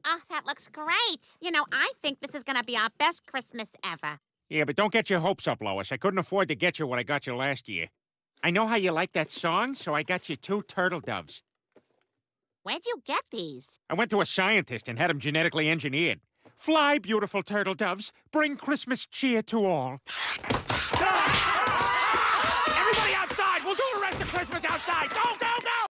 Oh, that looks great. You know, I think this is gonna be our best Christmas ever. Yeah, but don't get your hopes up, Lois. I couldn't afford to get you what I got you last year. I know how you like that song, so I got you 2 turtle doves. Where'd you get these? I went to a scientist and had them genetically engineered. Fly, beautiful turtle doves. Bring Christmas cheer to all. Everybody outside! We'll do the rest of Christmas outside! Go, go!